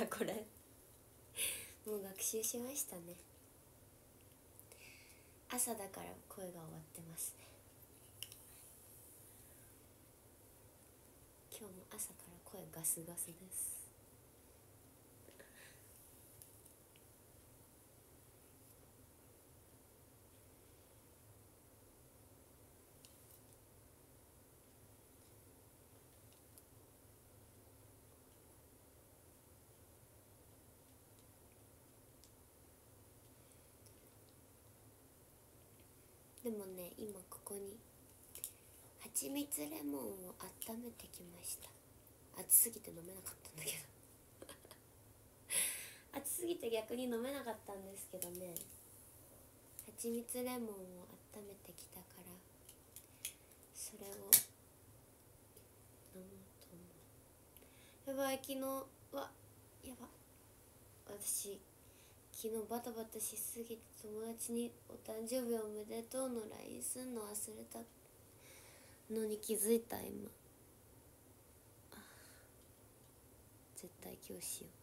だこれもう学習しましたね。朝だから声が終わってますね。今日も朝から声ガスガスです。でもね、今ここに蜂蜜レモンを温めてきました。熱すぎて飲めなかったんだけど熱すぎて逆に飲めなかったんですけどね、蜂蜜レモンを温めてきたからそれを飲もうと思う。やばい、昨日はやば、私昨日バタバタしすぎて友達にお誕生日おめでとうの LINE すんの忘れたのに気づいた。今絶対今日しよ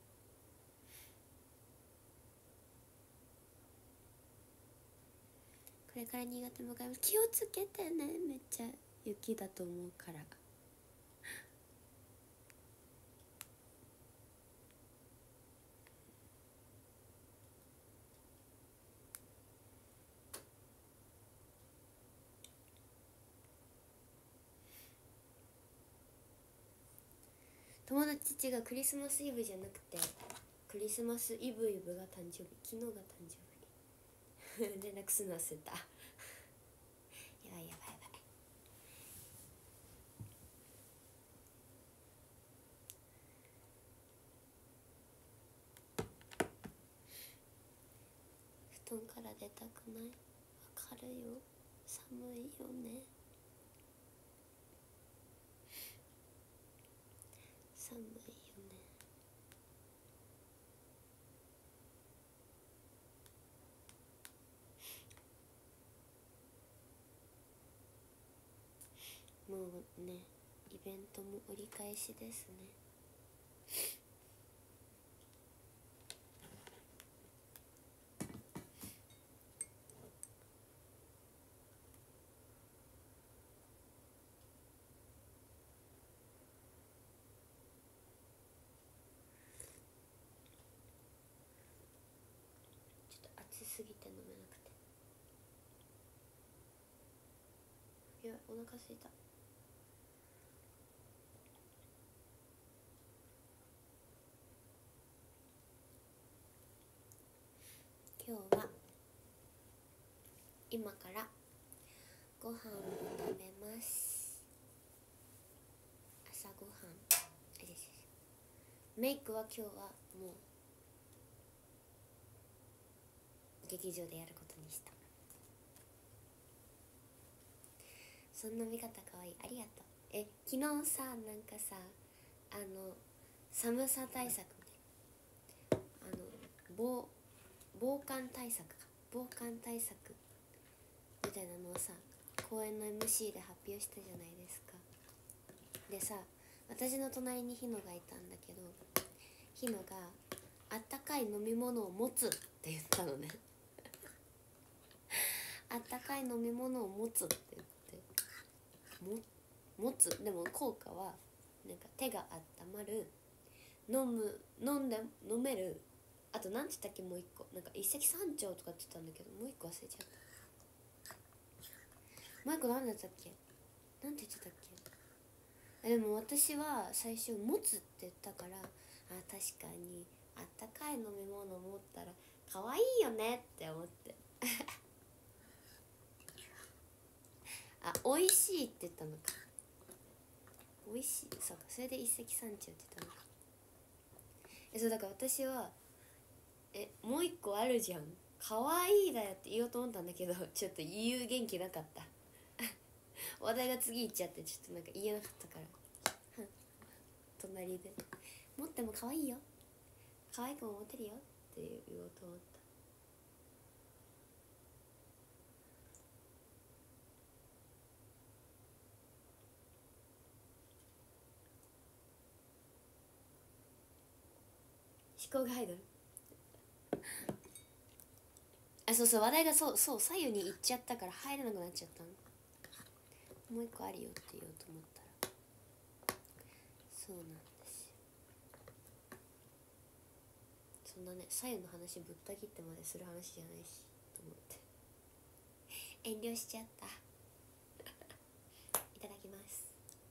う。これから新潟向かいます。気をつけてね、めっちゃ雪だと思うから。友達がクリスマスイブじゃなくてクリスマスイブが誕生日、昨日が誕生日連絡するの忘れたやばいやばいやばい。布団から出たくない？わかるよ、寒いよね。寒いよね。もうね、イベントも折り返しですね。ちょっと暑すぎて飲めなくて、いやお腹すいた。今日は今からご飯を食べます。朝ごはんメイクは今日はもう劇場でやることにした。そんな見方かわいい、ありがとう。昨日さ、なんかさ、寒さ対策で防寒対策みたいなのをさ、公演の MC で発表したじゃないですか。でさ、私の隣にヒノがいたんだけど、ヒノがあったかい飲み物を持つって言ったのねあったかい飲み物を持つって言って、持つでも効果はなんか手が温まる、飲める、あとなんて言ったっけ、もう一個なんか一石三鳥とかって言ったんだけど、もう一個忘れちゃった。もう一個何だったっけ、なんて言ってたっけ。でも私は最初持つって言ったから、確かにあったかい飲み物持ったら可愛いよねって思って美味しいって言ったのか。美味しい、そうか、それで一石三鳥って言ったのか。そうだから私はもう一個あるじゃん、可愛いだよって言おうと思ったんだけど、ちょっと言う元気なかった話題が次行っちゃって、ちょっとなんか言えなかったから隣で持っても可愛いよ、可愛くも持てるよって言おうと思った。 考が入る。あ、そうそう、話題がそう左右に行っちゃったから入れなくなっちゃったの。もう一個あるよって言おうと思ったらそうなんですよ。そんなね左右の話ぶった切ってまでする話じゃないしと思って遠慮しちゃったいただきます。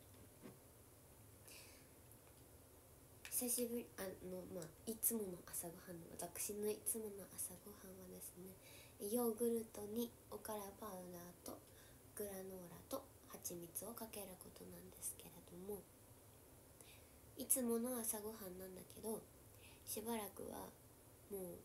久しぶりいつもの朝ごはんの私のいつもの朝ごはんはですね、ヨーグルトにおからパウダーとグラノーラと蜂蜜をかけることなんですけれども、いつもの朝ごはんなんだけど、しばらくはもう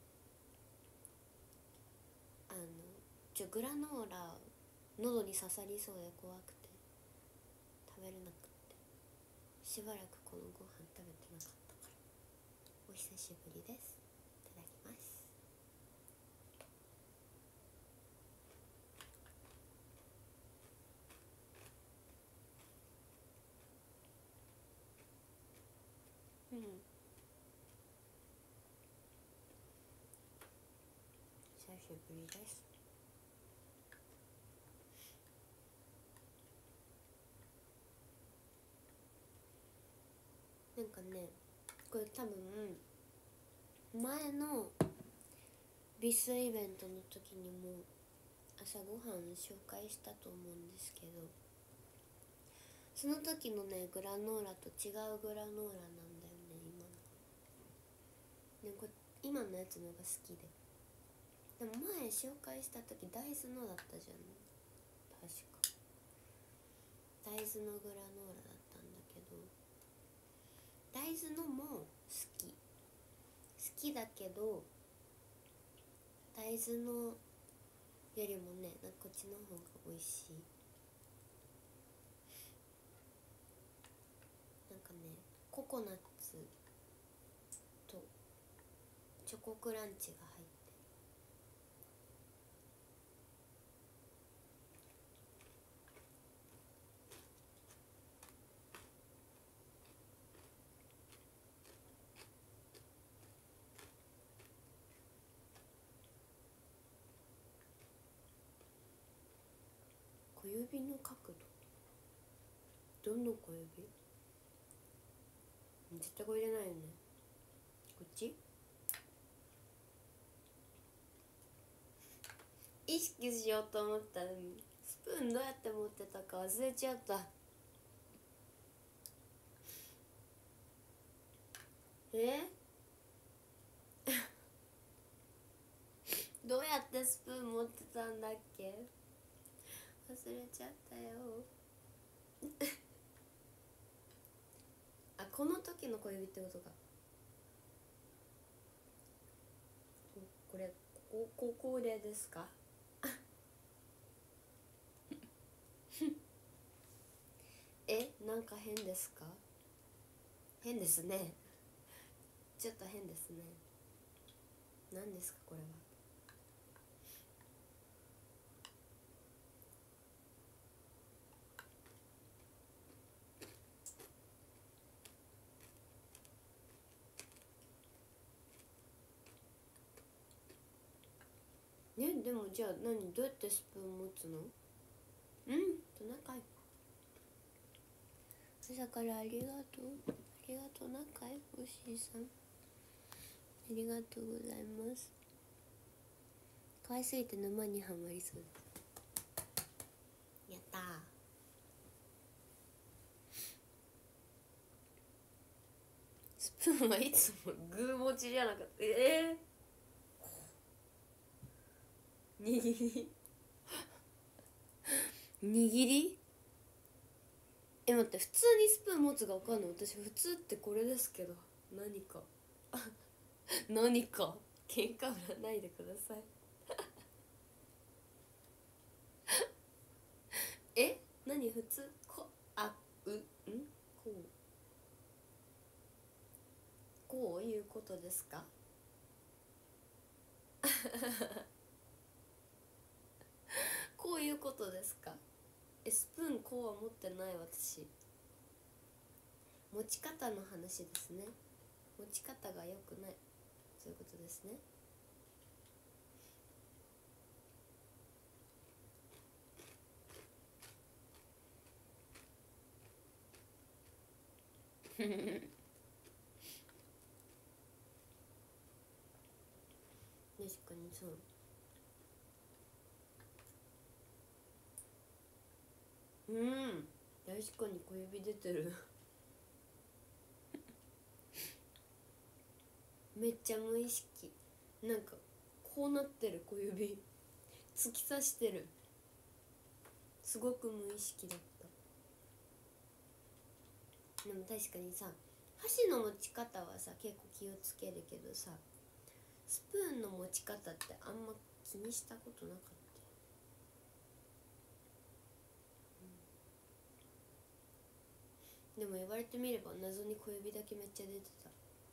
グラノーラ喉に刺さりそうで怖くて食べれなくって、しばらくこのご飯食べてなかったからお久しぶりです。いただきます。久しぶりです。なんかね、これ多分前のビスイベントの時にも朝ごはん紹介したと思うんですけど、その時のねグラノーラと違うグラノーラなんだよね今のやつのが好きで。でも前紹介した時大豆のだったじゃん、確か大豆のグラノーラだったんだけど、大豆のも好きだけど、大豆のよりもねこっちの方が美味しい。なんかねココナッツとチョコクランチが入って小指の角度、どの小指？絶対これじゃないよね。こっち？意識しようと思ったらスプーンどうやって持ってたか忘れちゃった。どうやってスプーン持ってたんだっけ？忘れちゃったよあ、この時の小指ってことか。これこれですかなんか変ですか？変ですねちょっと変ですね。何ですかこれは。でもじゃあどうやってスプーン持つの？トナカイ。朝からありがとう仲良おしいさん、ありがとうございます。可愛すぎて沼にはまりそう。やったー。スプーンはいつもグー持ちじゃなかった。握り握り待って、普通にスプーン持つが分かんない。私普通ってこれですけど、何か何か喧嘩売らないでください何普通こういうことですかこういうことですか？スプーンこうは持ってない。私持ち方の話ですね。持ち方が良くない。 そういうことですね。確かにそう。うん、確かに小指出てる。めっちゃ無意識、なんかこうなってる、小指突き刺してる。すごく無意識だった。でも確かにさ、箸の持ち方はさ結構気をつけるけどさ、スプーンの持ち方ってあんま気にしたことなかった。でも言われてみれば謎に小指だけめっちゃ出てた。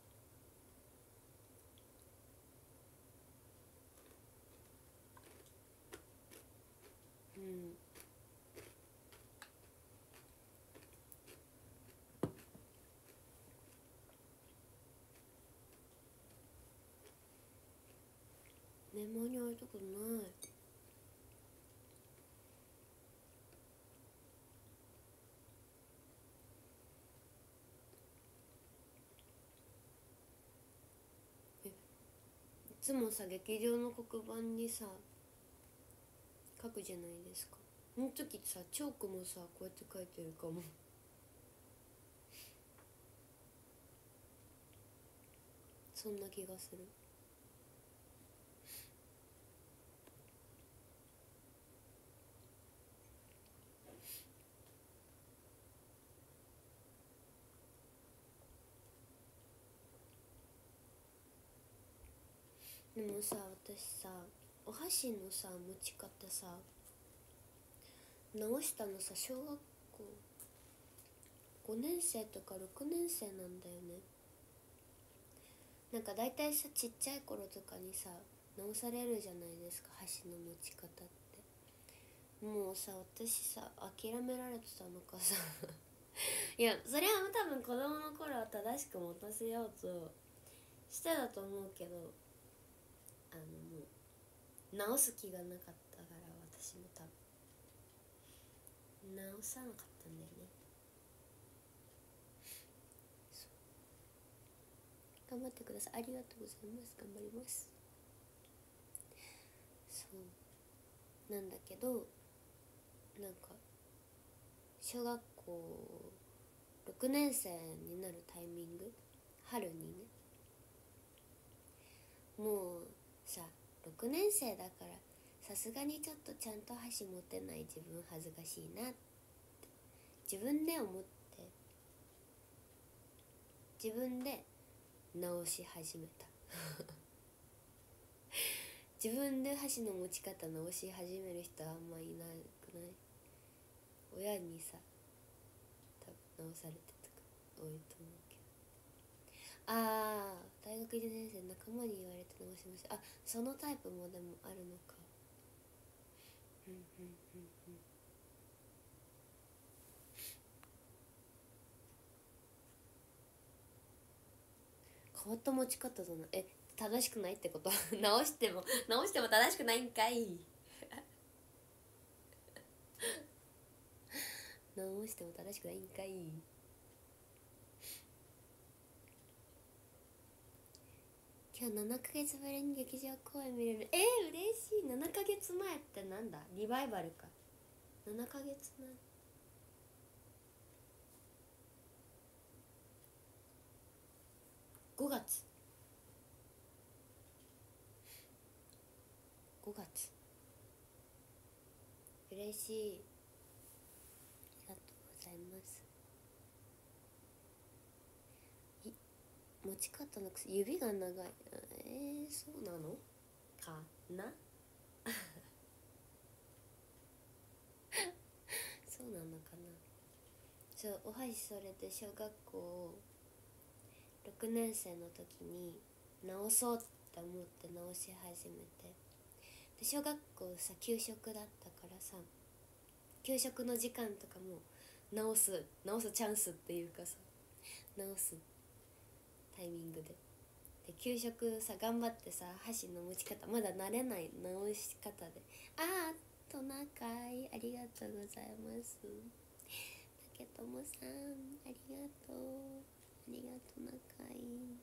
うん。メモに置いたことない。いつもさ劇場の黒板にさ書くじゃないですか。その時さチョークもさこうやって書いてるかも。そんな気がする。でもさ私さお箸のさ持ち方さ直したのさ小学校5年生とか6年生なんだよね。なんか大体さちっちゃい頃とかにさ直されるじゃないですか、箸の持ち方って。もうさ私さ諦められてたのかさいやそれは多分子供の頃は正しく持たせようとしてたと思うけど、もう直す気がなかったから私も多分直さなかったんだよね。頑張ってください。ありがとうございます。頑張ります。そうなんだけど、なんか小学校6年生になるタイミング、春にね、もうさ6年生だからさすがにちょっとちゃんと箸持てない自分恥ずかしいなって自分で思って、自分で直し始めた自分で箸の持ち方直し始める人はあんまいなくない？親にさ多分直されてとか多いと思うけど、大学1年生仲間に言われて直しました。そのタイプもでもあるのか。うんうんうんうん。変わった持ち方だな。正しくないってこと直しても正しくないんかい直しても正しくないんかい。今日7ヶ月ぶりに劇場公演見れる。嬉しい。7ヶ月前ってなんだ？リバイバルか。7ヶ月前。5月嬉しい。ありがとうございます。持ち方のくせ指が長い。そうなのかなそうなのかな。そう、お箸それで小学校6年生の時に直そうって思って直し始めて、で小学校さ給食だったからさ、給食の時間とかも直すチャンスっていうかさ、直すタイミングでで給食さ頑張ってさ箸の持ち方まだ慣れない直し方でトナカイありがとうございます。竹友さんありがとう、ありがとうなかい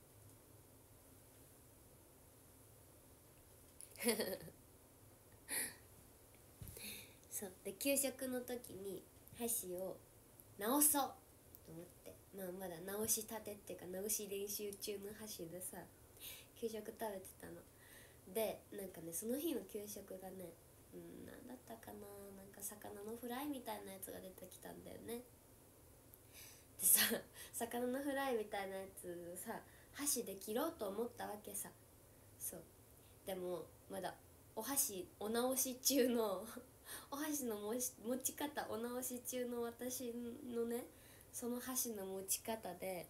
そうで給食の時に箸を直そうと思って、まだ直したてっていうか直し練習中の箸でさ給食食べてたので、なんかねその日の給食がねなんだったかな、なんか魚のフライみたいなやつが出てきたんだよね。でさ魚のフライみたいなやつさ箸で切ろうと思ったわけさ。そうでもまだお箸お直し中のお箸の持ち方お直し中の私のねその箸の持ち方で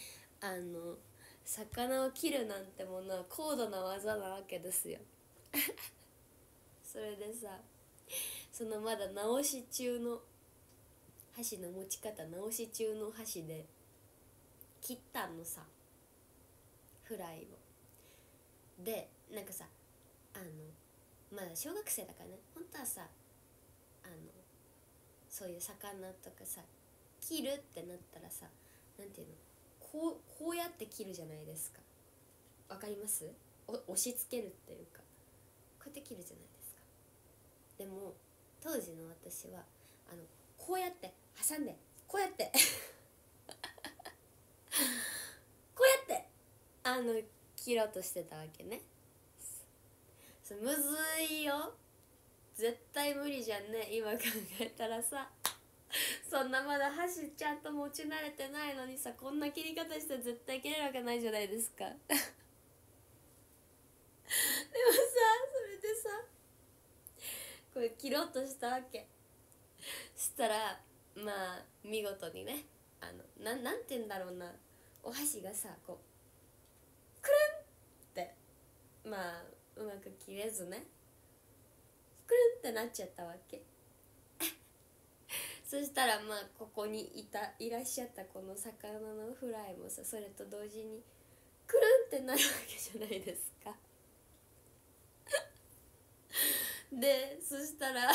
魚を切るなんてものは高度な技なわけですよそれでさそのまだ直し中の箸の持ち方直し中の箸で切ったのさフライを。でなんかさまだ小学生だからね、本当はさそういう魚とかさ切るってなったらさなんていうのこうやって切るじゃないですか。わかります？押し付けるっていうかこうやって切るじゃないですか。でも当時の私はこうやって挟んでこうやってこうやって切ろうとしてたわけね。むずいよ、絶対無理じゃんね今考えたらさそんなまだ箸ちゃんと持ち慣れてないのにさこんな切り方して絶対切れるわけないじゃないですかでもさそれでさこれ切ろうとしたわけ。したら見事にねなんて言うんだろうな、お箸がさこうくるんってうまく切れずねくるんってなっちゃったわけそしたらここにいらっしゃったこの魚のフライもさそれと同時にくるんってなるわけじゃないですかでそしたら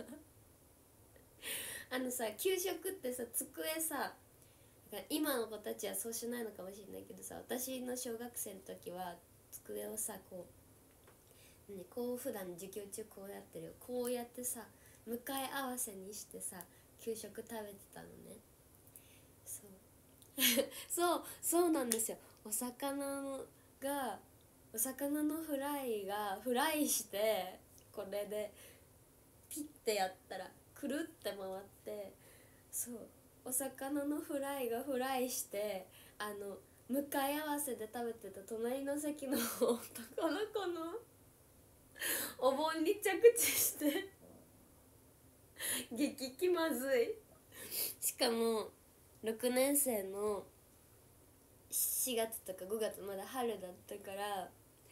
さ給食ってさ机さ今の子たちはそうしないのかもしれないけどさ私の小学生の時は机をさこう普段授業中こうやってるよこうやってさ向かい合わせにしてさ給食食べてたのね。そうなんですよ。お魚のフライがフライしてこれでピッてやったらくるって回ってそうお魚のフライがフライして向かい合わせで食べてた隣の席の男の子のお盆に着地して激気まずい。しかも6年生の4月とか5月まだ春だったから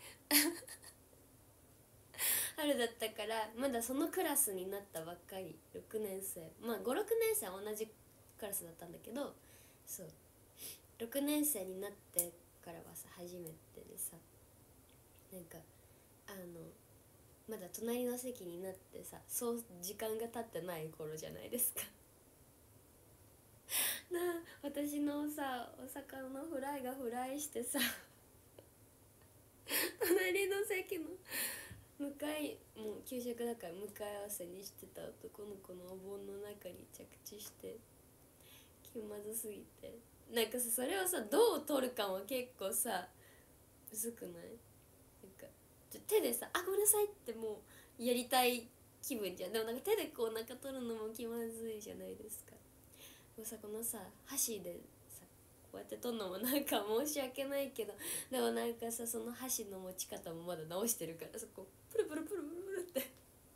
まだそのクラスになったばっかり6年生56年生は同じクラスだったんだけどそう6年生になってからはさ初めてでさなんかまだ隣の席になってさそう時間が経ってない頃じゃないですか私のさお魚のフライがフライしてさ隣の席のもう給食だから向かい合わせにしてた男の子のお盆の中に着地して気まずすぎてなんかさそれをさどう取るかも結構さむずくない？なんか手でさごめんなさいってもうやりたい気分じゃん。でもなんか手でこうなんか取るのも気まずいじゃないですか。でもさこのさ箸でさこうやって取るのもなんか申し訳ないけどでもなんかさその箸の持ち方もまだ直してるからさこうプルプルプルプルプルって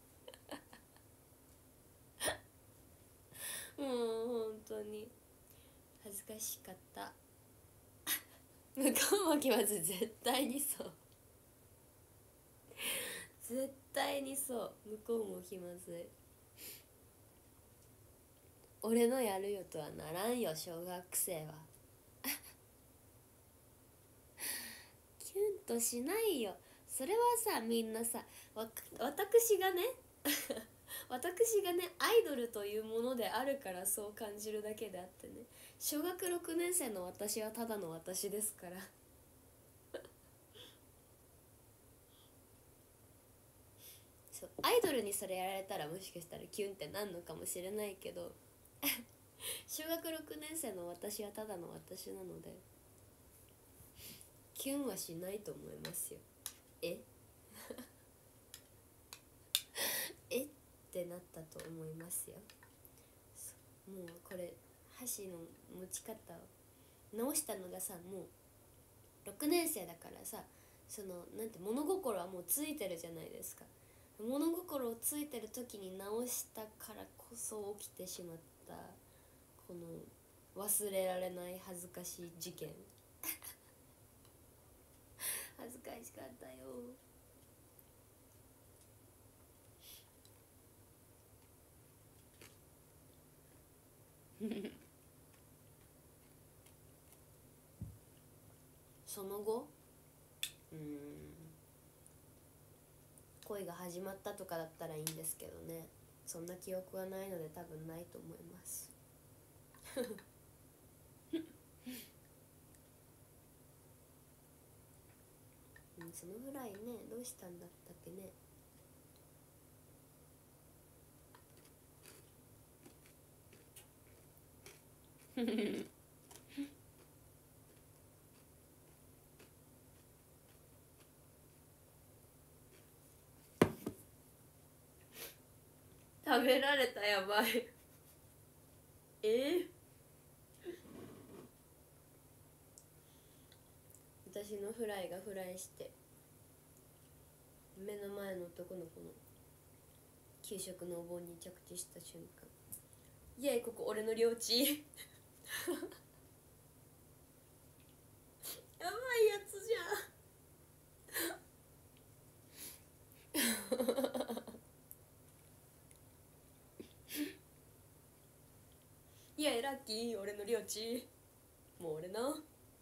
もう本当に恥ずかしかった向こうも気まずい、絶対にそう絶対にそう向こうも気まずい。俺のやるよとはならんよ小学生はキュンとしないよ。それはさ、みんなさ、私がね私がねアイドルというものであるからそう感じるだけであってね、小学6年生の私はただの私ですからそう、アイドルにそれやられたらもしかしたらキュンってなんのかもしれないけど小学6年生の私はただの私なのでキュンはしないと思いますよ。ええってなったと思いますよ。もうこれ箸の持ち方を直したのがさ、もう6年生だからさ、そのなんて物心はもうついてるじゃないですか。物心をついてる時に直したからこそ起きてしまったこの忘れられない恥ずかしい事件恥ずかしかったよその後恋が始まったとかだったらいいんですけどね、そんな記憶はないので多分ないと思いますそのぐらいね、どうしたんだったっけね。食べられた、やばい私のフライがフライして目の前の男の子の給食のお盆に着地した瞬間、イエイ、ここ俺の領地やばいやつじゃんイエイ、ラッキー、俺の領地、もう俺の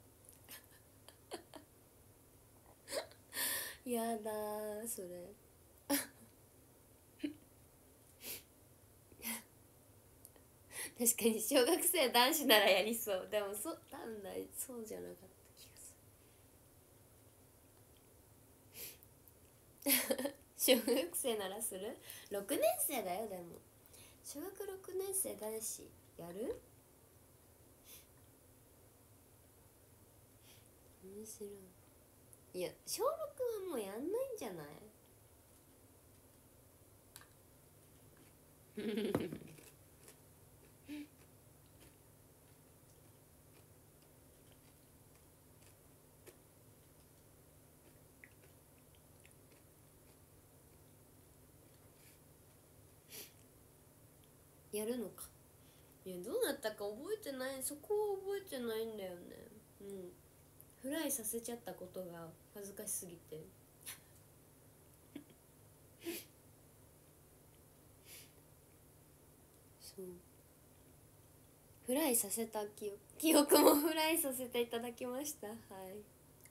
やだーそれ確かに小学生男子ならやりそう。でも多分そうじゃなかった気がする小学生ならする。6年生だよ。でも小学6年生男子やる。面白い。いや小6はもうやんないんじゃないやるのか。いや、どうなったか覚えてない。そこは覚えてないんだよね。フライさせちゃったことが恥ずかしすぎてそうフライさせた記憶もフライさせていただきました。はい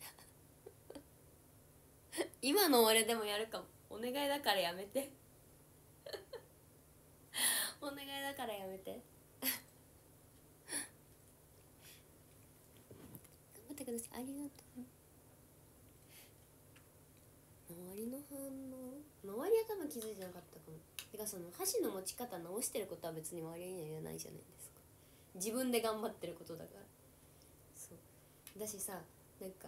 今の俺でもやるかも。お願いだからやめてお願いだからやめて頑張ってください。ありがとう。周りの反応、周りは多分気づいてなかったかも。てかその箸の持ち方直してることは別に周りには言わないじゃないですか。自分で頑張ってることだから。そうだしさ、なんか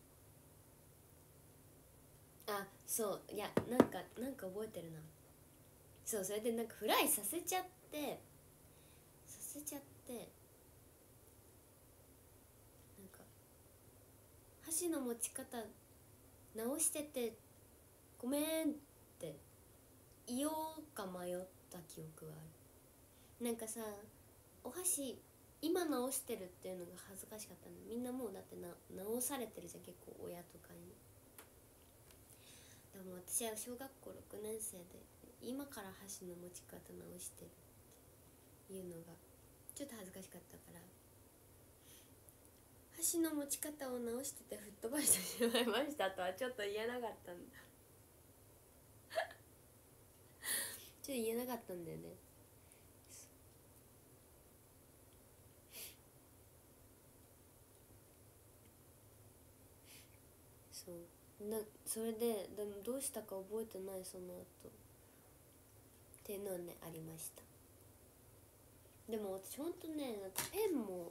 そういや、なんか覚えてるな。そう、それでなんかフライさせちゃってなんか箸の持ち方直しててごめんって言おうか迷った記憶がある。なんかさ、お箸今直してるっていうのが恥ずかしかったの。みんなもうだって直されてるじゃん、結構親とかに。でも私は小学校6年生で今から箸の持ち方直してるっていうのがちょっと恥ずかしかったから、 箸の持ち方を直してて吹っ飛ばしてしまいましたとはちょっと言えなかったんだちょっと言えなかったんだよね。それでもどうしたか覚えてない、その後っていうのはねありました。でも私ほんとね、なんかペンも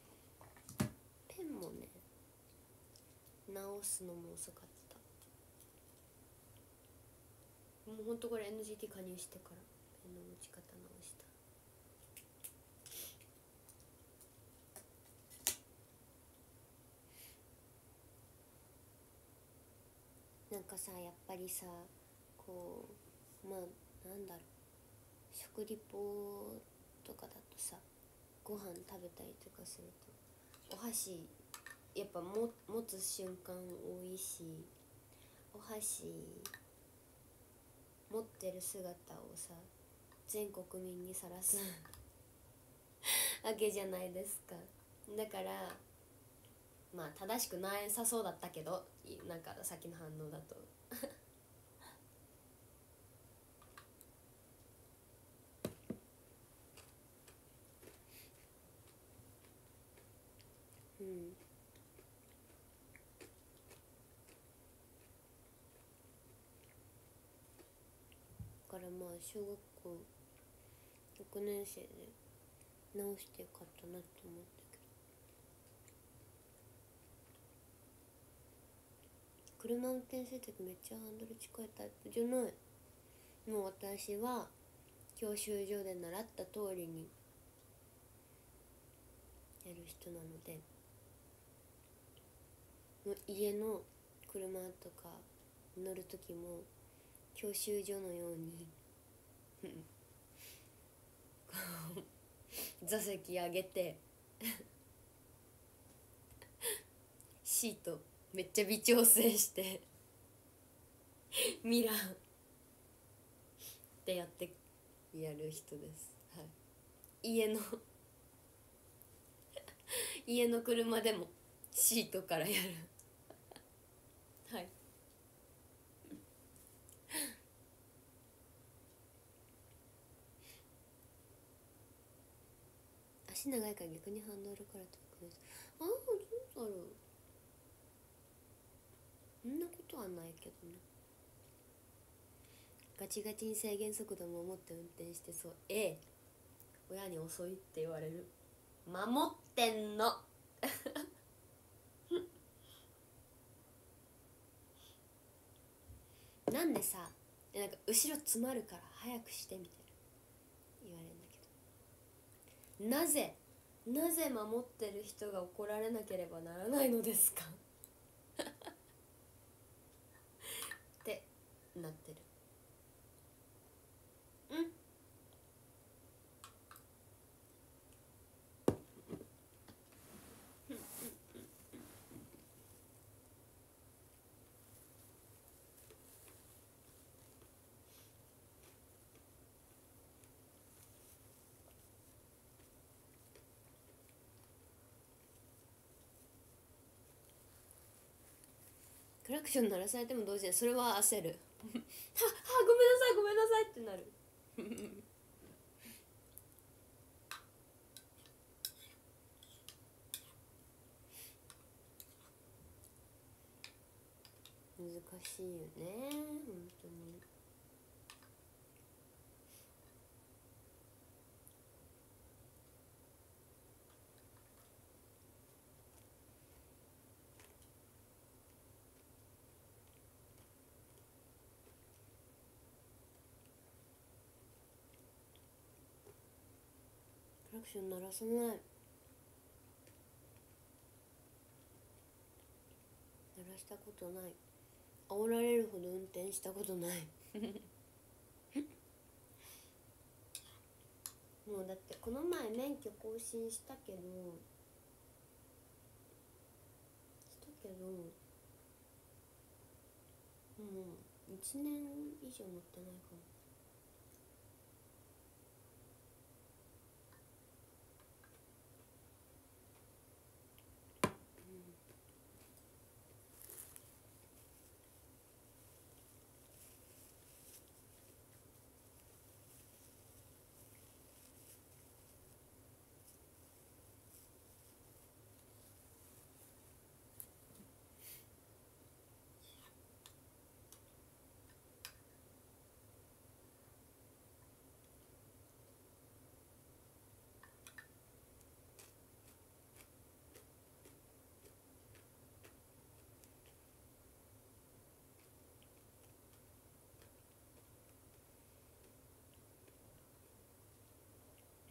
ね直すのも遅かった。もうほんとこれ NGT 加入してからペンの持ち方直した。なんかさ、やっぱりさ、こうなんだろう、食リポとかだとさ、ご飯食べたりとかするとお箸やっぱ持つ瞬間多いし、お箸持ってる姿をさ全国民にさらすわけじゃないですか。だからまあ正しくなさそうだったけど、なんかさっきの反応だとうんだからまあ小学校6年生で直してよかったなって思ったけど、車運転するときめっちゃハンドル近いタイプじゃない。もう私は教習所で習った通りにやる人なので、もう家の車とか乗るときも教習所のように座席上げてシートめっちゃ微調整してミラーってやる人です、はい、家の車でもシートからやるはい。足長いから逆にハンドルから遠くです。ああ、どうだろう、そんなことはないけどね。ガチガチに制限速度も守って運転してそう。親に遅いって言われる。守ってんのなんでさ、なんか後ろ詰まるから早くしてみたいな言われるんだけど、なぜ守ってる人が怒られなければならないのですかってなってる。うんクラクション鳴らされても同時にそれは焦るはごめんなさいごめんなさいってなる難しいよね本当に。クラクション鳴らさない、鳴らしたことない。煽られるほど運転したことないもうだってこの前免許更新したけどもう1年以上乗ってないかも。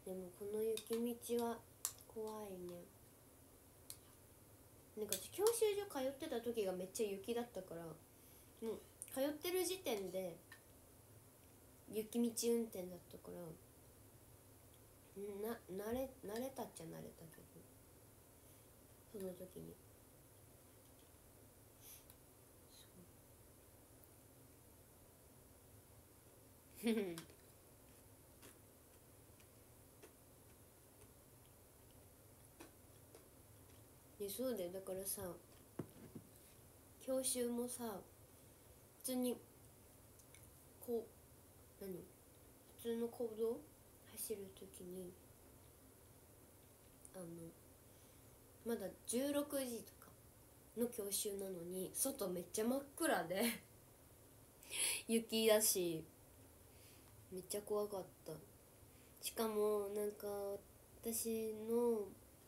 でもこの雪道は怖いね。なんか教習所通ってた時がめっちゃ雪だったから、もう通ってる時点で雪道運転だったから、慣れたっちゃ慣れたけど、その時にそうだよ。だからさ、教習もさ、普通にこう普通の公道走る時にまだ16時とかの教習なのに、外めっちゃ真っ暗で雪だし、めっちゃ怖かった。しかもなんか私の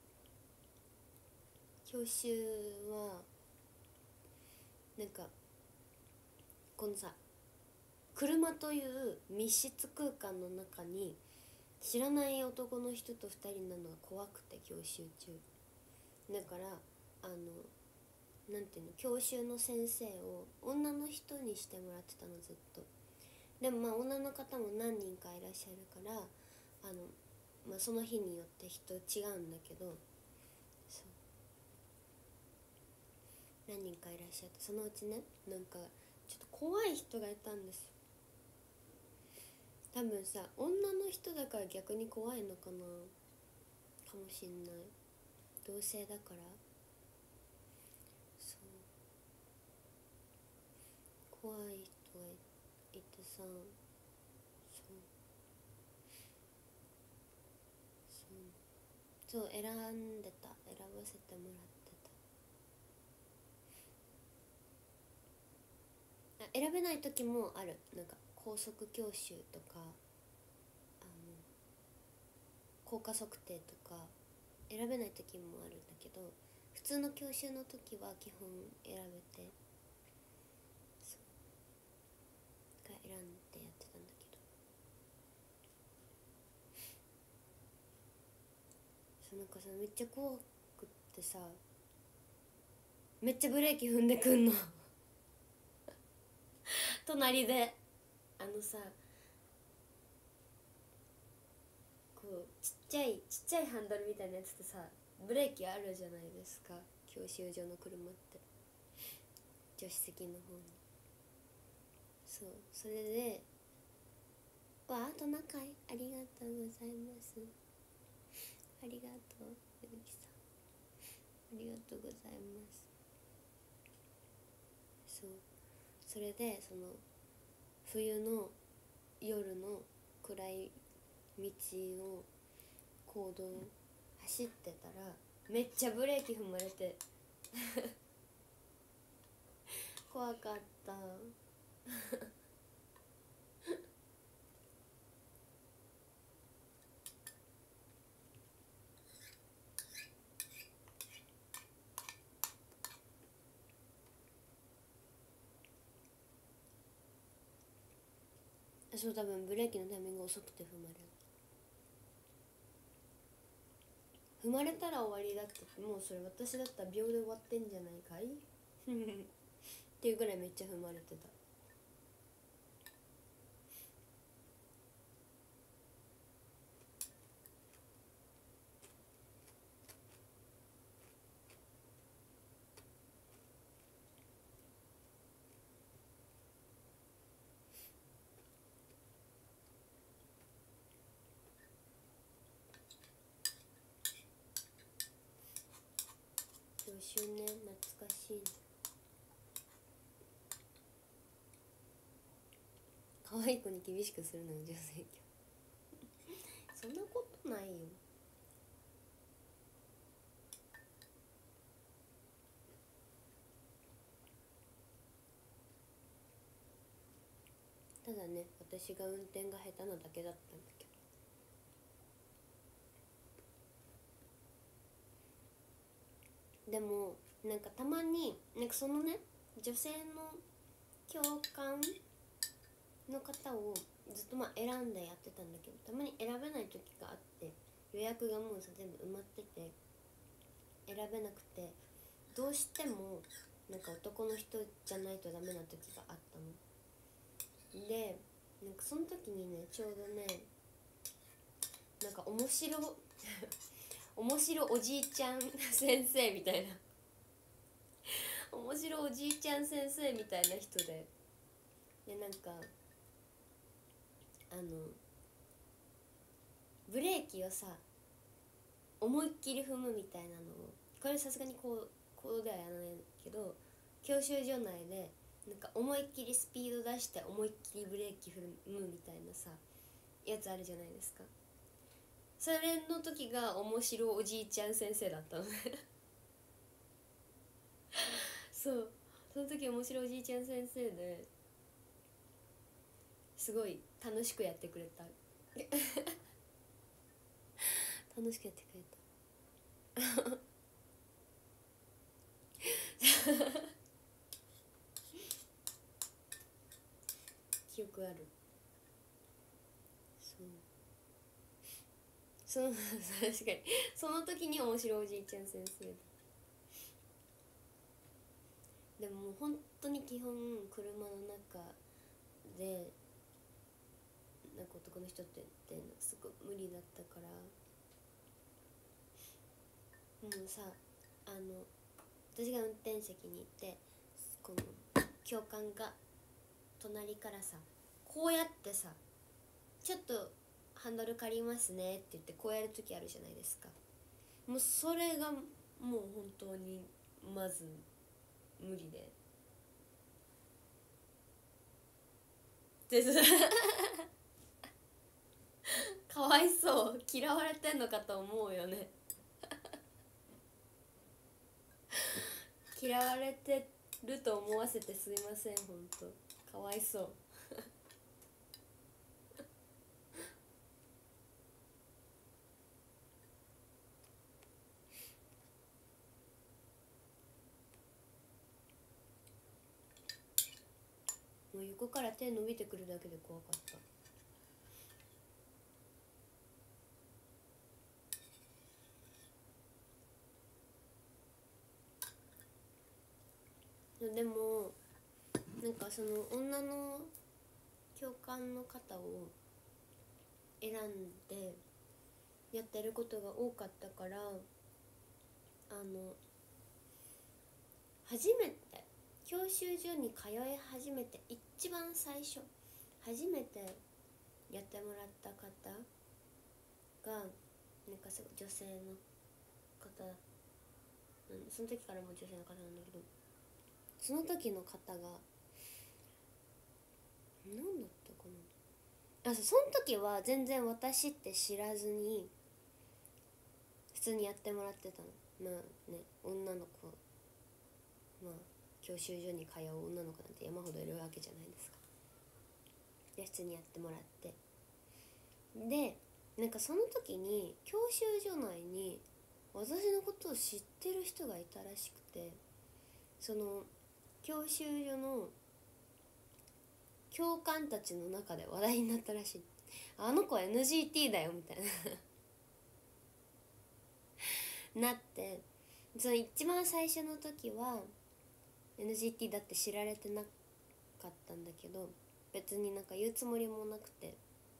教習はなんかこのさ、車という密室空間の中に知らない男の人と2人なのが怖くて、教習中だから、なんていうの、教習の先生を女の人にしてもらってたの、ずっと。でもまあ女の方も何人かいらっしゃるから、その日によって人違うんだけど、そう何人かいらっしゃって、そのうちね、なんかちょっと怖い人がいたんですよ。多分さ、女の人だから逆に怖いのかな、かもしんない。同性だから。そう、怖い人がいてさ、そうそう、選んでた、選ばせてもらってた。選べない時もある。なんか高速教習とか効果測定とか選べない時もあるんだけど、普通の教習の時は基本選べて、そうが選んでやってたんだけど、そうなんかさ、めっちゃ怖くってさ、めっちゃブレーキ踏んでくんの隣で。さ、こうちっちゃいハンドルみたいなやつってさ、ブレーキあるじゃないですか、教習所の車って。助手席の方に。そう、それであと仲いい、ありがとうございます。ありがとう、ゆうきさん、ありがとうございます。そう、それでその冬の夜の暗い道を公道走ってたら、めっちゃブレーキ踏まれて怖かったそう、多分ブレーキのタイミング遅くて踏まれたら終わりだって。もうそれ私だったら秒で終わってんじゃないかいっていうぐらいめっちゃ踏まれてた。教習ね、懐かしいね。可愛い子に厳しくするのが女性教そんなことないよ。ただね、私が運転が下手なだけだったんだけど。でもなんかたまになんかそのね、女性の教官の方をずっと選んでやってたんだけど、たまに選べない時があって、予約がもうさ全部埋まってて選べなくて、どうしてもなんか男の人じゃないとダメな時があったので、なんかその時にね、ちょうどね、なんか面白おじいちゃん先生みたいな面白おじいちゃん先生みたいな人で、なんかブレーキをさ思いっきり踏むみたいなのを、これさすがにこうではやらないけど、教習所内でなんか思いっきりスピード出して思いっきりブレーキ踏むみたいなさやつあるじゃないですか。それの時が面白おじいちゃん先生だったのねそう、その時面白おじいちゃん先生ですごい楽しくやってくれた楽しくやってくれた記憶ある。そう確かにその時に面白いおじいちゃん先生だ。でももう本当に基本車の中でなんか男の人ってすごい無理だったから、もうさ、私が運転席にいて、この教官が隣からさこうやってさ、ちょっとハンドル借りますねって言ってこうやる時あるじゃないですか。もうそれがもう本当にまず無理でかわいそう、嫌われてんのかと思うよね嫌われてると思わせてすいません、本当かわいそうもう横から手伸びてくるだけで怖かった。でもなんかその女の教官の方を選んでやってることが多かったから、初めて教習所に通い始めて一番最初初めてやってもらった方がなんかすごい女性の方、その時からもう女性の方なんだけど、その時の方が何だったかな、その時は全然私って知らずに普通にやってもらってたの。女の子、教習所に通う女の子なんて山ほどいるわけじゃないですか。で普通にやってもらって、でなんかその時に教習所内に私のことを知ってる人がいたらしくて、その教習所の教官たちの中で話題になったらしい。あの子は NGT だよみたいななって、その一番最初の時は NGT だって知られてなかったんだけど、別になんか言うつもりもなくて、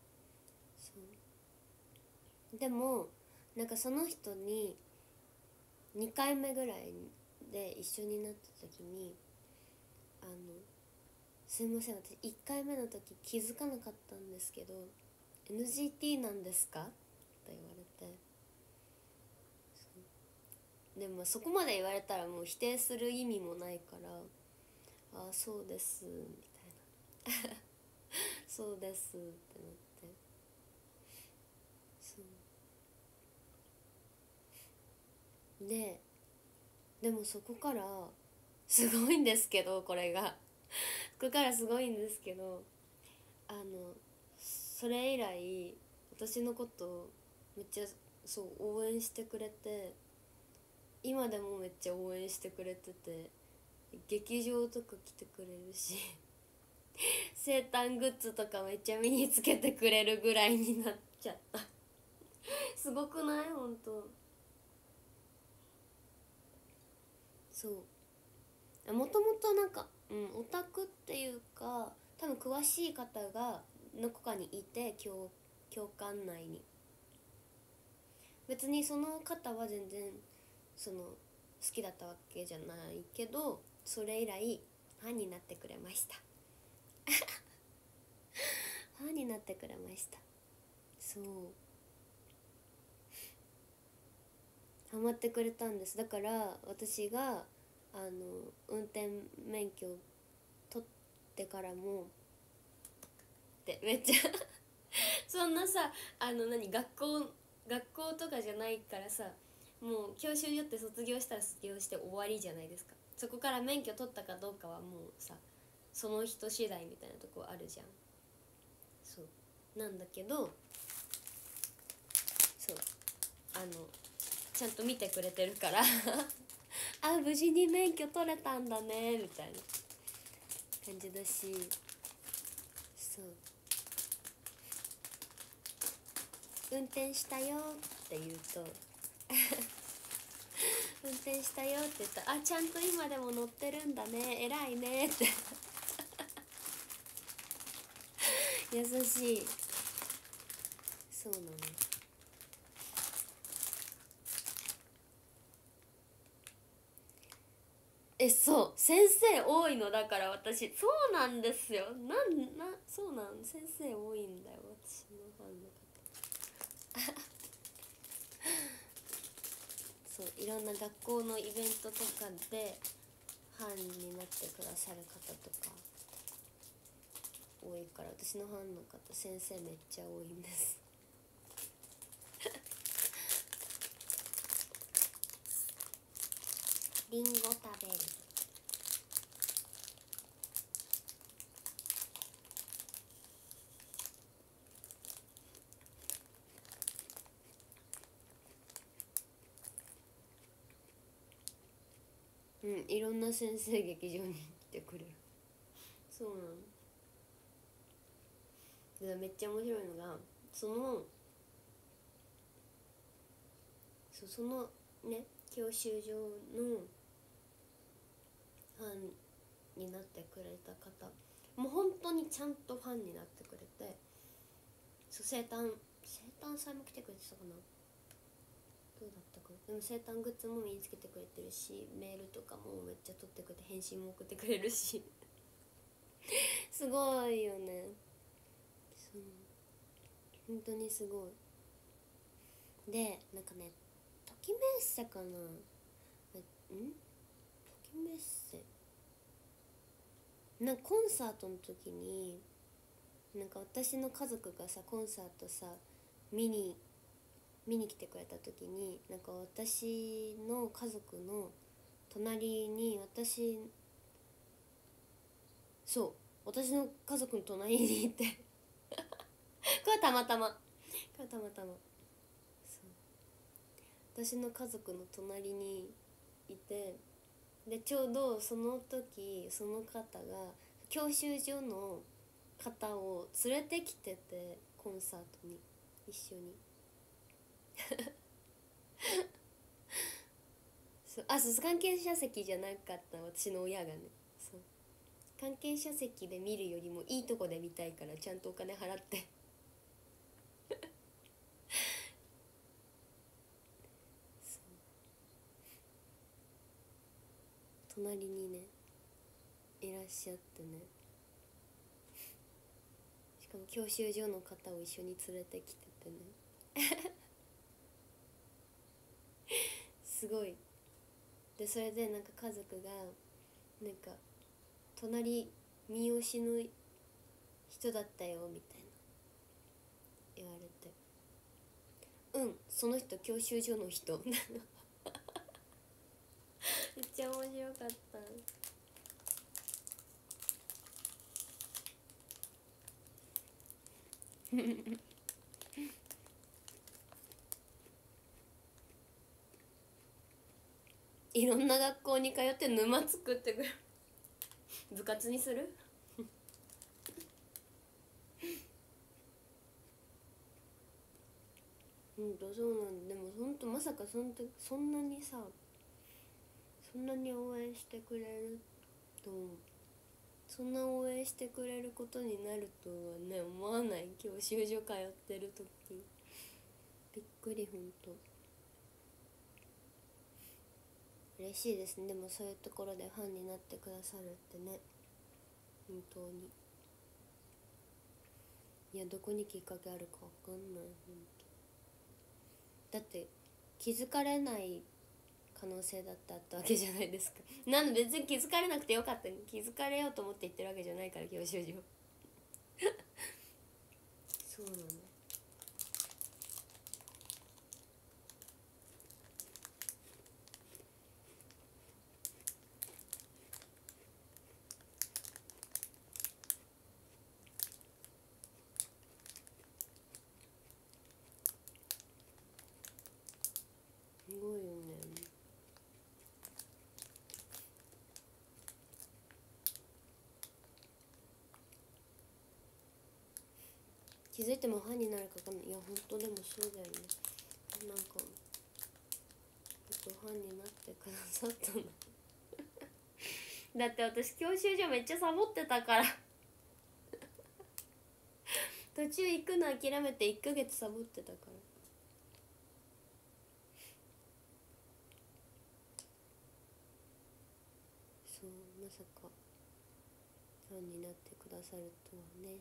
そうでもなんかその人に2回目ぐらいで一緒になった時にすいません、私1回目の時気づかなかったんですけど NGT なんですかって言われて、でもそこまで言われたらもう否定する意味もないから、ああそうですみたいなそうですってなって、そうでもそこからすごいんですけど、これがそこからすごいんですけど、それ以来私のことめっちゃ応援してくれて、今でもめっちゃ応援してくれてて、劇場とか来てくれるし生誕グッズとかめっちゃ身につけてくれるぐらいになっちゃったすごくない？ほんとそうもともとなんか、オタクっていうか多分詳しい方がどこかにいて教官内に別にその方は全然その好きだったわけじゃないけどそれ以来ファンになってくれましたファンになってくれました。そうハマってくれたんです。だから私が運転免許取ってからもってめっちゃそんなさ学校とかじゃないからさもう教習所って卒業したら卒業して終わりじゃないですか。そこから免許取ったかどうかはもうさその人次第みたいなとこあるじゃん。そうなんだけどそうちゃんと見てくれてるからあ無事に免許取れたんだねみたいな感じだしそう運転したよって言うと運転したよって言ったらあちゃんと今でも乗ってるんだね偉いねって優しい。そうなの。そう先生多いのだから私そうなんですよそうなん先生多いんだよ私のファンの方そういろんな学校のイベントとかでファンになってくださる方とか多いから私のファンの方先生めっちゃ多いんですリンゴ食べる。いろんな先生劇場に来てくれるそうなの。でめっちゃ面白いのがそのね教習所のファンになってくれた方もう本当にちゃんとファンになってくれてそう生誕祭も来てくれてたかなどうだったかな。でも生誕グッズも身につけてくれてるしメールとかもめっちゃ取ってくれて返信も送ってくれるしすごいよね。そう本当にすごい。でなんかねときめっせかなときめっせなんかコンサートの時になんか私の家族がさコンサートさ見に来てくれた時になんか私の家族の隣に私の家族の隣にいてこれはたまたまそう私の家族の隣にいてでちょうどその時その方が教習所の方を連れてきててコンサートに一緒にそう関係者席じゃなかった私の親がねそう関係者席で見るよりもいいとこで見たいからちゃんとお金払って隣にねいらっしゃってねしかも教習所の方を一緒に連れてきててねすごい。でそれでなんか家族がなんか隣三好の人だったよみたいな言われてその人教習所の人めっちゃ面白かったいろんな学校に通って沼作ってくる部活にするそうなんでもほんとまさかそんなにさそんなに応援してくれるとそんな応援してくれることになるとはね思わない。教習所通ってる時びっくり。ほんと嬉しいですね。でもそういうところでファンになってくださるってね、本当に。いやどこにきっかけあるか分かんない。ほんとだって気づかれない可能性だったわけじゃないですか。なんで別に気づかれなくてよかった。気づかれようと思って言ってるわけじゃないから教習所そうなの。すごいよね。気づいてもファンになるか分かんない。いや本当でもそうだよね。なんかファンになってくださったのだって私教習所めっちゃサボってたから途中行くの諦めて1ヶ月サボってたから。そうまさかファンになってくださるとはね。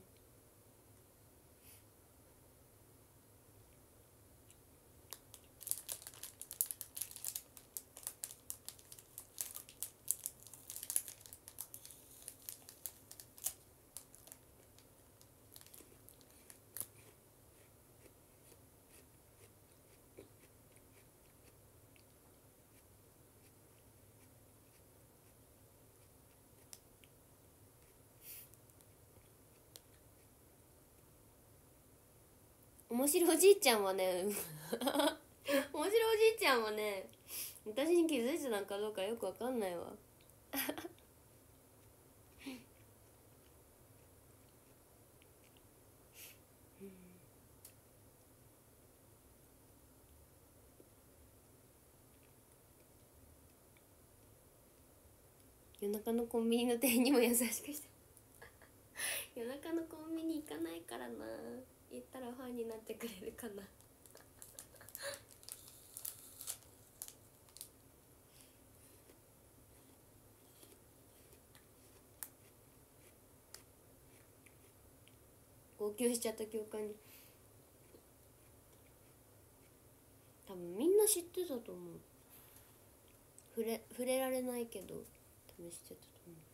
面白おじいちゃんはね面白おじいちゃんはね私に気づいてたんかどうかよくわかんないわ夜中のコンビニの店員にも優しくして夜中のコンビニ行かないからな。行ったらファンになってくれるかな号泣しちゃった教官に多分みんな知ってたと思う。触れられないけど多分知ってたと思う。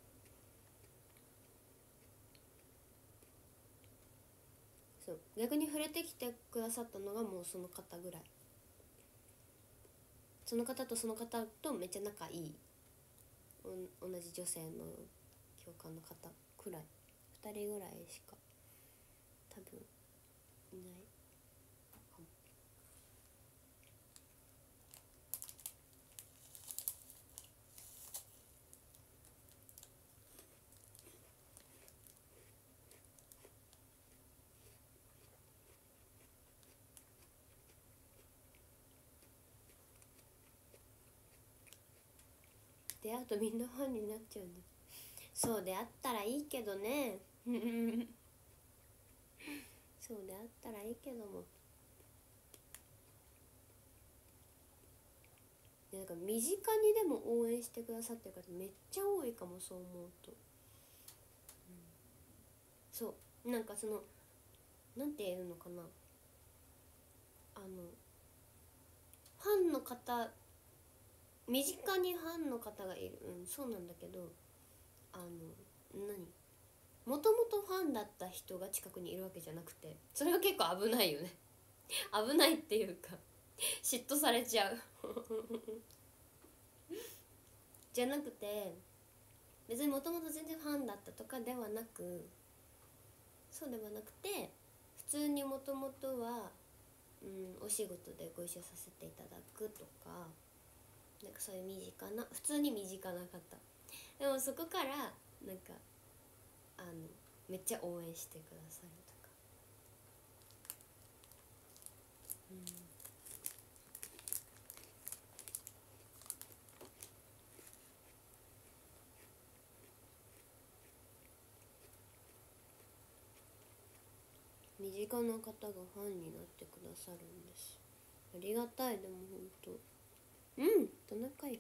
そう逆に触れてきてくださったのがもうその方ぐらい。その方とその方とめっちゃ仲いい同じ女性の教官の方くらい2人ぐらいしか多分いないかも。出会うとみんなファンになっちゃうんだ。そうであったらいいけどねそうであったらいいけども、なんか身近にでも応援してくださってる方めっちゃ多いかも。そう思うと、そうなんかそのなんていうのかな、ファンの方身近にファンの方がいる、そうなんだけどもともとファンだった人が近くにいるわけじゃなくて、それは結構危ないよね危ないっていうか嫉妬されちゃうじゃなくて別にもともと全然ファンだったとかではなく、そうではなくて普通にもともとは、お仕事でご一緒させていただくとか、なんかそういう身近な普通に身近な方でもそこからなんかめっちゃ応援してくださるとか、 身近な方がファンになってくださるんです。ありがたい。でもほんとトナカイ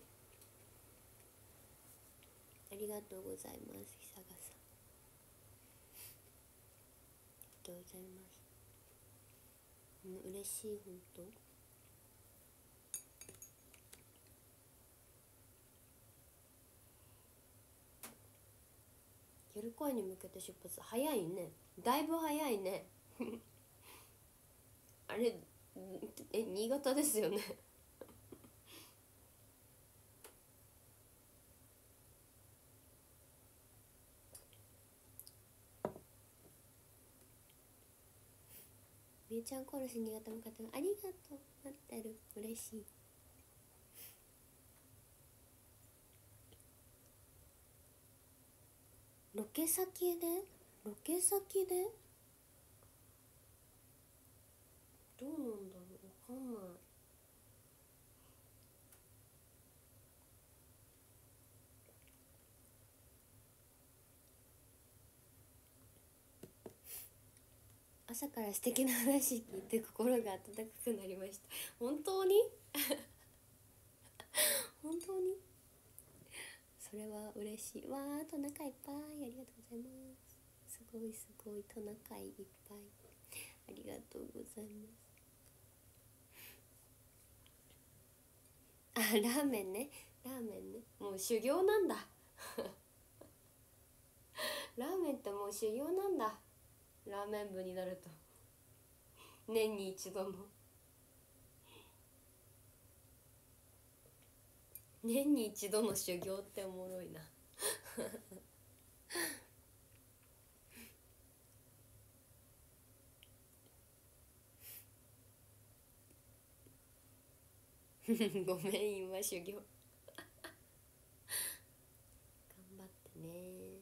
ありがとうございます。久賀さんありがとうございます。嬉しい。ほんと夜恋に向けて出発早いね。だいぶ早いねあれ新潟ですよねみゆちゃんコールし新潟向かってありがとう。待ってる。嬉しい。ロケ先でどうなんだろう、わかんない。朝から素敵な話聞いて心が温かくなりました。本当に本当にそれは嬉しい。わー、トナカイいっぱいありがとうございます。すごいトナカイいっぱいありがとうございます。ラーメンね。もう修行なんだラーメンってもう修行なんだ。ラーメン部になると年に一度の修行っておもろいなごめん、今修行頑張ってね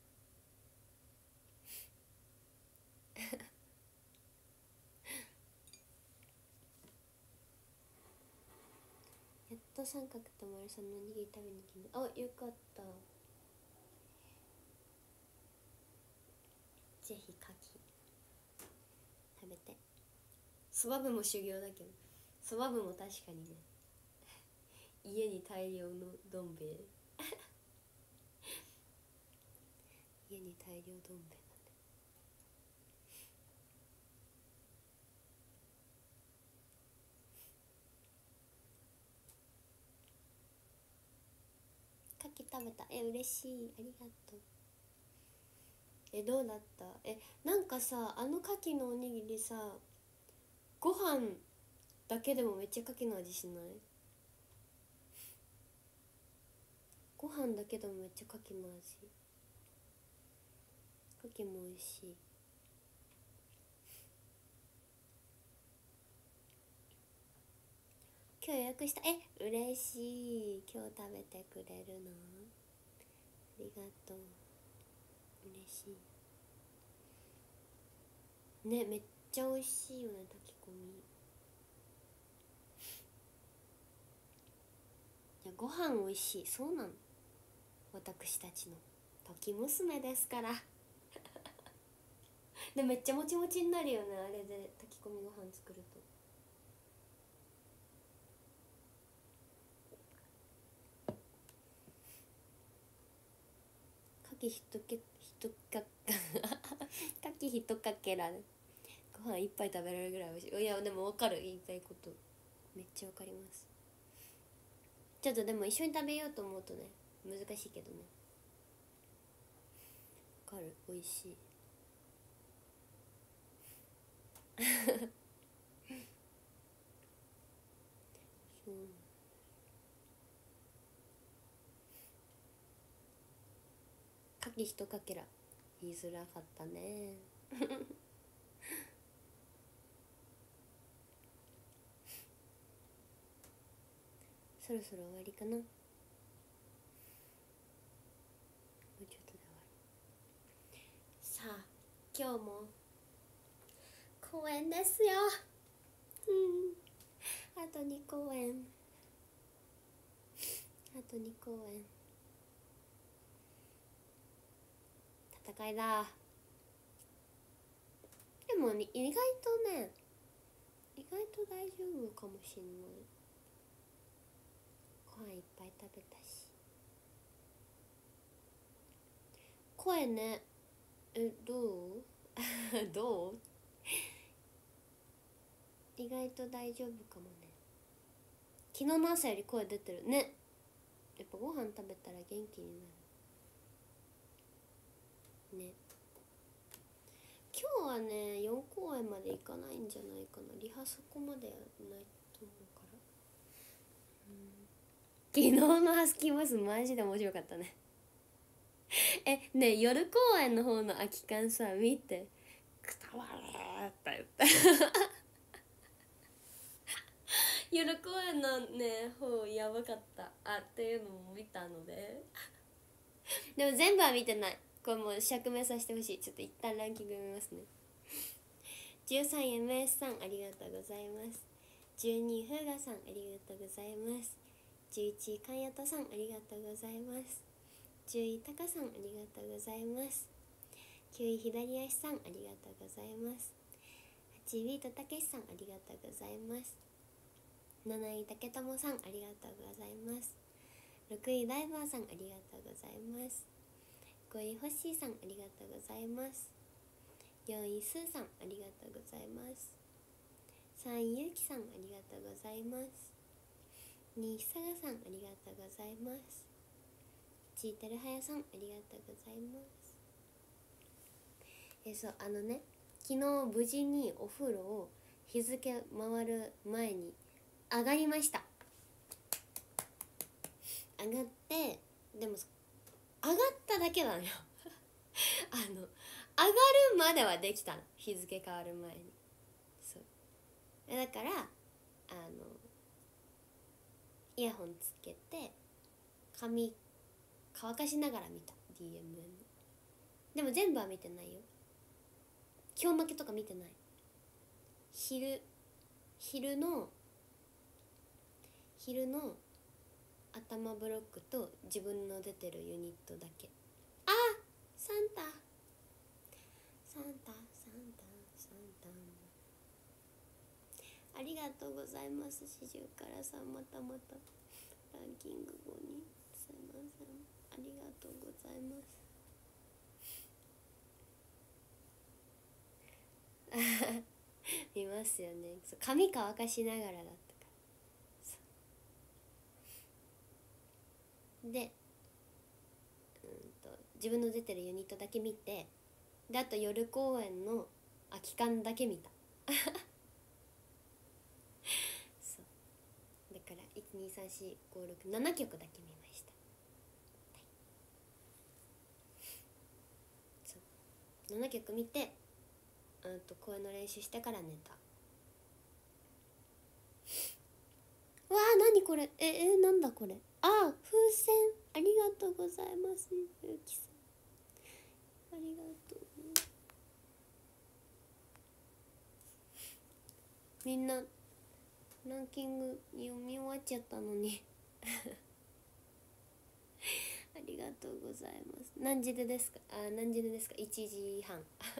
やっと三角と丸さんのおにぎり食べに来まよかった。ぜひ牡蠣食べて。そば部も修行だけど、そば部も確かにね家に大量のどん兵衛家に大量どん兵衛だね。牡蠣食べた。嬉しい。ありがとう。どうだった？なんかさ、あの牡蠣のおにぎりさ、ご飯だけでもめっちゃ牡蠣の味しない？ご飯だけでもめっちゃ牡蠣の味。牡蠣も美味しい。今日予約した。嬉しい。今日食べてくれるの？ありがとう。嬉しいね。めっちゃ美味しいよね、炊き込み。いや、ご飯美味しい。そうなの、私たちの時娘ですからでめっちゃもちもちになるよね、あれで炊き込みご飯作ると。牡蠣ひとかけらご飯一杯食べられるぐらい美味しい。いやでも分かる、言いたいこと。めっちゃ分かります。ちょっとでも一緒に食べようと思うとね、難しいけどね。分かる、美味しいそう。牡蠣ひとかけら言いづらかったねそろそろ終わりかな。もうちょっとで終わり。さあ今日も公演ですよ。 あと2公演、あと2公演、戦いだ。でも意外とね、意外と大丈夫かもしんない。ご飯いっぱい食べたし。声ね、どうどう意外と大丈夫かもね。昨日の朝より声出てるね。やっぱご飯食べたら元気になるね。今日はね4公演まで行かないんじゃないかな。リハそこまでやらないと思うから、昨日のハスキーバスマジで面白かったねねえ、夜公演の方の空き缶さ見て、くたわーって言った夜公演のね方やばかったっていうのも見たのででも全部は見てない。これもう釈明させてほしい。ちょっと一旦ランキング見ますね。13MS さんありがとうございます。12ふうがさんありがとうございます。11かんやとさんありがとうございます。10位たかさんありがとうございます。9位左足さんありがとうございます。8位とたけしさんありがとうございます。7位たけともさんありがとうございます。6位ダイバーさんありがとうございます。5位ホッシーさんありがとうございます。4位スーさんありがとうございます。3位ゆうきさんありがとうございます。2位ひさがさんありがとうございます。1位てるはやさんありがとうございます。そうね、昨日無事にお風呂を日付回る前に上がりました。上がって、でも上がっただけなのよ上がるまではできたの、日付変わる前に。そうだからイヤホンつけて髪乾かしながら見た DMM。 でも全部は見てないよ。今日負けとか見てない。昼の頭ブロックと自分の出てるユニットだけ。サンタありがとうございます。四十からさん、またランキング後にすいません、ありがとうございます見ますよね。髪乾かしながらだったからで、自分の出てるユニットだけ見て、であと夜公演の空き缶だけ見たそうだから1234567曲だけ見ました、そう7曲見て、声の練習してから寝た。わあ、なにこれ、なんだこれ。風船ありがとうございます。ゆうきさんありがとう。みんなランキング読み終わっちゃったのにありがとうございます。何時でですか1時半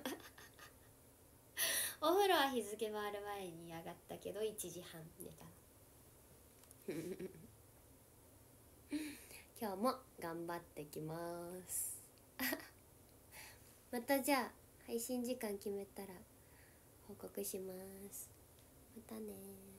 お風呂は日付回る前に上がったけど1時半寝た今日も頑張ってきますまたじゃあ配信時間決めたら報告します。またね。